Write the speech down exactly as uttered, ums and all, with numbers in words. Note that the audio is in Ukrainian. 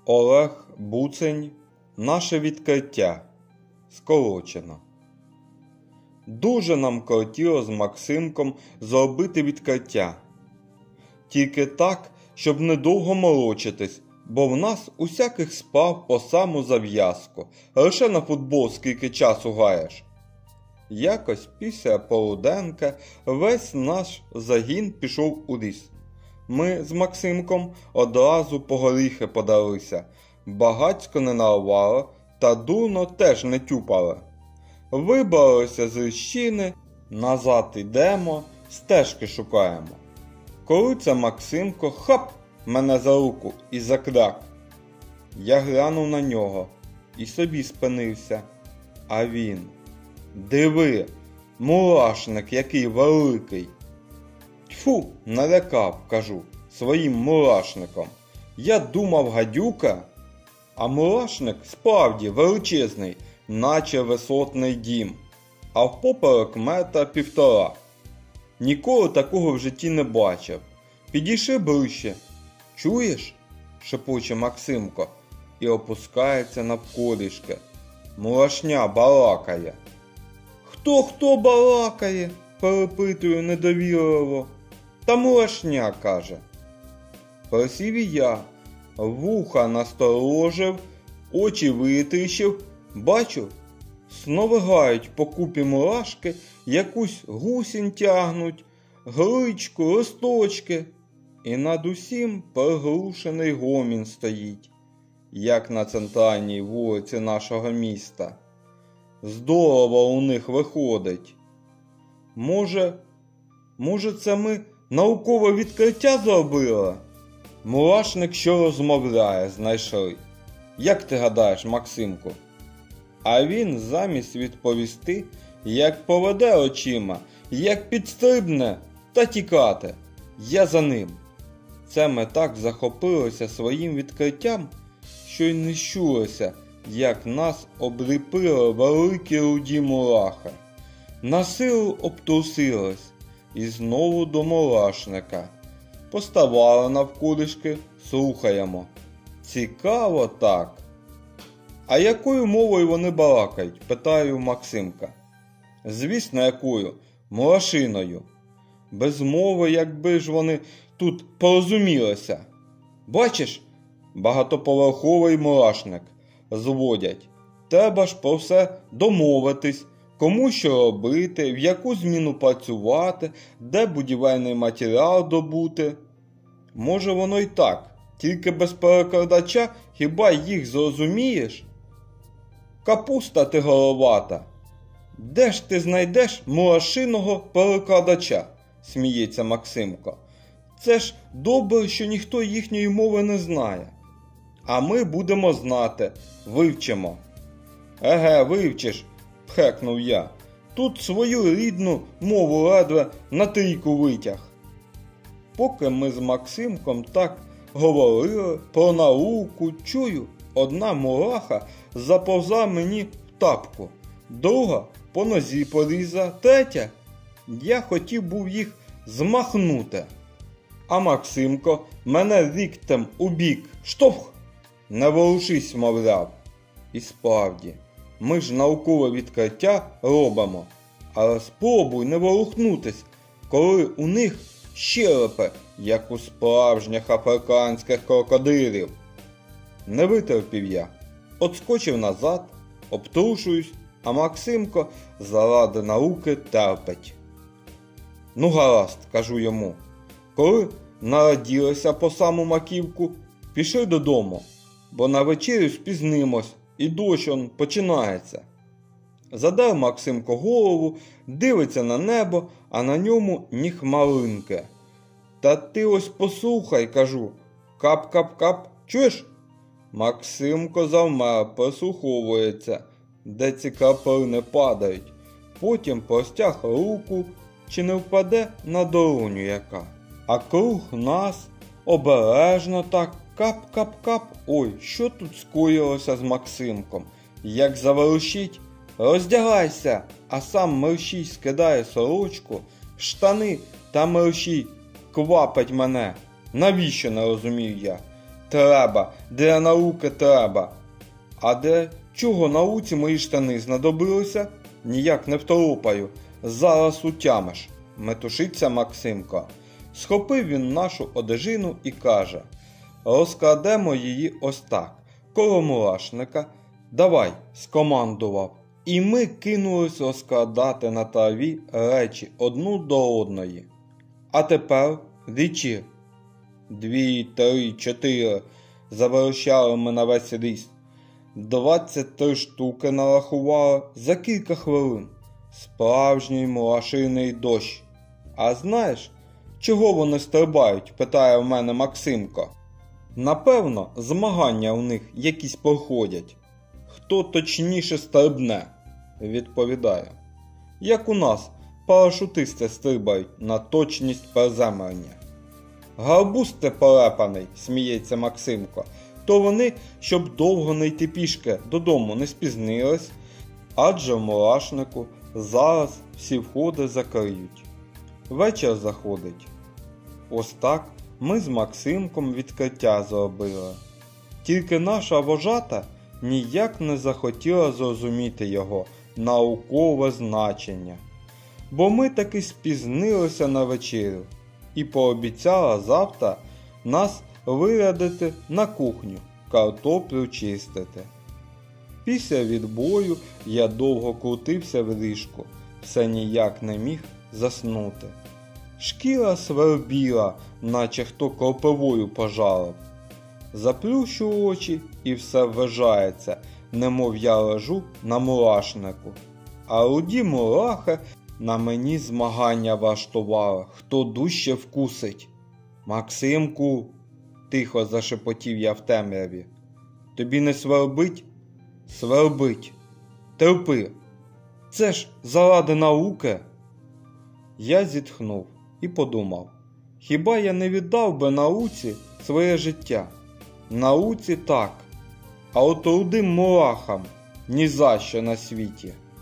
Олег Буцень. Наше відкриття. Скорочено. Дуже нам кортіло з Максимком зробити відкриття. Тільки так, щоб недовго молочитись, бо в нас усяких справ по саму зав'язку. Лише на футбол скільки часу гаєш. Якось після полуденка весь наш загін пішов у ліс. Ми з Максимком одразу по горіхи подалися. Багацько не нарвали, та дурно теж не тюпали. Вибралися з ліщини, назад ідемо, стежки шукаємо. Коли це Максимко, хап, мене за руку і закляк. Я глянув на нього і собі спинився. А він: диви, мурашник який великий. Тьфу, налякав, кажу, своїм мурашником. Я думав гадюка, а мурашник справді величезний, наче висотний дім, а впоперек метра півтора. Ніколи такого в житті не бачив. Підійшли ближче. Чуєш? Шепоче Максимко і опускається навколішки. Мурашня балакає. Хто-хто балакає? Перепитую недовірливо. Та мурашня, каже. Присів і я, вуха насторожив, очі витріщив. Бачу, сновигають по купі мурашки, якусь гусінь тягнуть, гличку, листочки. І над усім приглушений гомін стоїть, як на центральній вулиці нашого міста. Здорово у них виходить. Може, може це ми наукове відкриття зробили? Мурашник, що розмовляє, знайшли. Як ти гадаєш, Максимку? А він замість відповісти, як поведе очима, як підстрибне та тікати. Я за ним. Це ми так захопилися своїм відкриттям, що й не чулося, як нас обліпили великі руді мурахи. На силу обтрусились і знову до мурашника. Поставали навколішки, слухаємо. Цікаво так. А якою мовою вони балакають? Питаю Максимка. Звісно, якою? Мурашиною. Без мови, якби ж вони тут порозумілися. Бачиш, багатоповерховий мурашник зводять. Треба ж про все домовитись, кому що робити, в яку зміну працювати, де будівельний матеріал добути. Може воно й так, тільки без перекладача хіба їх зрозумієш? Капуста ти головата. Де ж ти знайдеш мурашиного перекладача? Сміється Максимко. Це ж добре, що ніхто їхньої мови не знає. А ми будемо знати, вивчимо. Еге, вивчиш, пхекнув я. Тут свою рідну мову ледве на трійку витяг. Поки ми з Максимком так говорили про науку, чую, одна мураха заповзла мені в тапку, друга по нозі поріза, третя. Я хотів був їх змахнути. А Максимко мене ліктем у бік штовх. Не ворушись, мовляв. І справді, ми ж наукове відкриття робимо. Але спробуй не ворухнутись, коли у них щелепи, як у справжніх африканських крокодилів. Не витерпів я. Отскочив назад, обтрушуюсь, а Максимко заради науки терпить. Ну гаразд, кажу йому. Коли нараділися по саму маківку, пішли додому, бо на вечерю спізнимось і дощ он починається. Задав Максимко голову, дивиться на небо, а на ньому ні хмаринки. Та ти ось послухай, кажу, кап-кап-кап, чуєш? Максимко завмер, прислуховується, де ці краплини падають. Потім простяг руку, чи не впаде на долоню яка. А круг нас обережно так кап-кап-кап. Ой, що тут скоїлося з Максимком? Як заверещить: роздягайся, а сам мерщій скидає сорочку, штани та мерщій квапить мене. Навіщо, не розумів я. Треба, для науки треба. А для чого науці мої штани знадобилися? Ніяк не второпаю. Зараз утямиш. Метушиться Максимко. Схопив він нашу одежину і каже: розкладемо її ось так, коло мурашника. Давай, скомандував. І ми кинулись розкладати на траві речі одну до одної. А тепер річі. Дві, три, чотири. Заверещали ми на весь ріст. Двадцять три штуки нарахували за кілька хвилин. Справжній мурашиний дощ. А знаєш, чого вони стрибають? Питає в мене Максимко. Напевно, змагання у них якісь проходять. Хто точніше стрибне, відповідає. Як у нас парашутисти стрибають на точність приземлення. Гарбуз ти полепаний, сміється Максимко. То вони, щоб довго не йти пішки додому, не спізнились, адже в мурашнику зараз всі входи закриють. Вечір заходить. Ось так ми з Максимком відкриття зробили. Тільки наша вожата ніяк не захотіла зрозуміти його наукове значення. Бо ми таки спізнилися на вечерю і пообіцяла завтра нас вирядити на кухню, картоплю чистити. Після відбою я довго крутився в ліжку, все ніяк не міг заснути. Шкіра свербіла, наче хто кропивою пожалив. Заплющу очі і все вважається, немов я лежу на мурашнику. А руді мурахи на мені змагання влаштували, хто дужче вкусить. Максимку, тихо зашепотів я в темряві. Тобі не свербить? Свербить. Терпи. Це ж заради науки. Я зітхнув і подумав, хіба я не віддав би науці своє життя? Науці так, а от рудим мурахам ні за що на світі.